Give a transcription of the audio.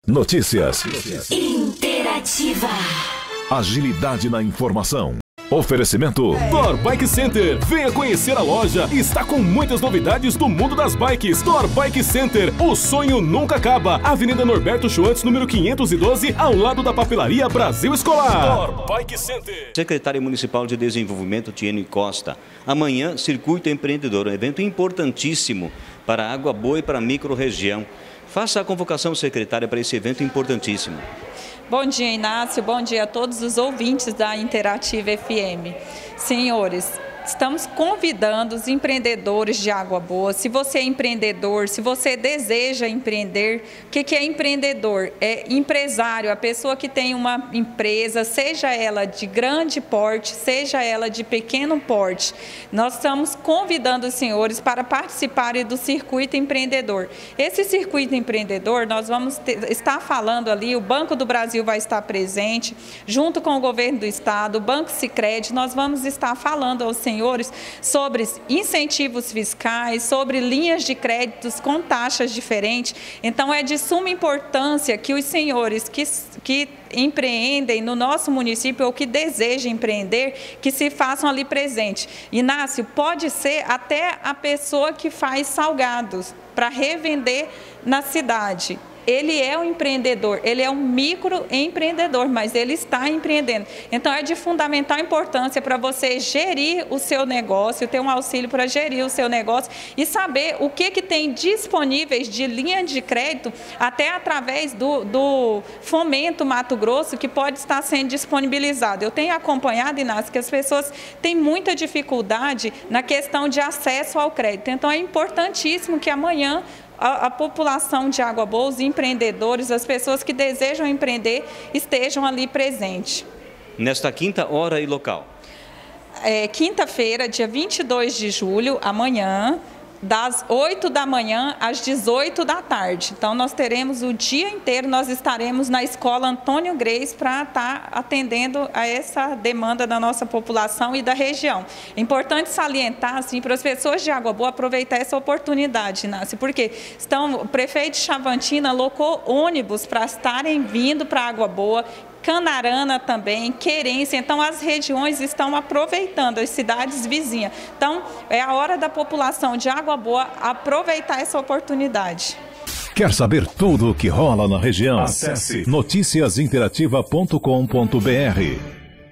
Notícias. Interativa. Agilidade na informação. Oferecimento Thor Bike Center. Venha conhecer a loja. Está com muitas novidades do mundo das bikes. Thor Bike Center. O sonho nunca acaba. Avenida Norberto Schwantz, número 512, ao lado da papelaria Brasil Escolar. Thor Bike Center. Secretário Municipal de Desenvolvimento, Tiene Costa. Amanhã, Circuito Empreendedor, um evento importantíssimo para Água Boa e para a microrregião. Faça a convocação, secretária, para esse evento importantíssimo. Bom dia, Inácio. Bom dia a todos os ouvintes da Interativa FM. Senhores, estamos convidando os empreendedores de Água Boa. Se você é empreendedor, se você deseja empreender, o que é empreendedor? É empresário, a pessoa que tem uma empresa, seja ela de grande porte, seja ela de pequeno porte. Nós estamos convidando os senhores para participarem do Circuito Empreendedor. Esse Circuito Empreendedor, nós vamos estar falando ali, o Banco do Brasil vai estar presente, junto com o Governo do Estado, o Banco Sicredi, nós vamos estar falando aos senhores sobre incentivos fiscais, sobre linhas de créditos com taxas diferentes. Então, é de suma importância que os senhores que empreendem no nosso município ou que desejam empreender, que se façam ali presente. Inácio, pode ser até a pessoa que faz salgados para revender na cidade. Ele é um empreendedor, ele é um microempreendedor, mas ele está empreendendo. Então, é de fundamental importância para você gerir o seu negócio, ter um auxílio para gerir o seu negócio e saber o que tem disponíveis de linha de crédito, até através do Fomento Mato Grosso, que pode estar sendo disponibilizado. Eu tenho acompanhado, Inácio, que as pessoas têm muita dificuldade na questão de acesso ao crédito. Então, é importantíssimo que amanhã a população de Água Boa, os empreendedores, as pessoas que desejam empreender, estejam ali presentes. Nesta quinta, hora e local? Quinta-feira, dia 22 de julho, amanhã, das 8 da manhã às 18 da tarde. Então, nós teremos o dia inteiro, nós estaremos na Escola Antônio Greis para estar atendendo a essa demanda da nossa população e da região. É importante salientar, assim, para as pessoas de Água Boa aproveitar essa oportunidade, Inácio, porque o prefeito de Chavantina alocou ônibus para estarem vindo para Água Boa, Canarana também, Querência. Então, as regiões estão aproveitando, as cidades vizinhas. Então, é a hora da população de Água Boa aproveitar essa oportunidade. Quer saber tudo o que rola na região? Acesse noticiasinterativa.com.br.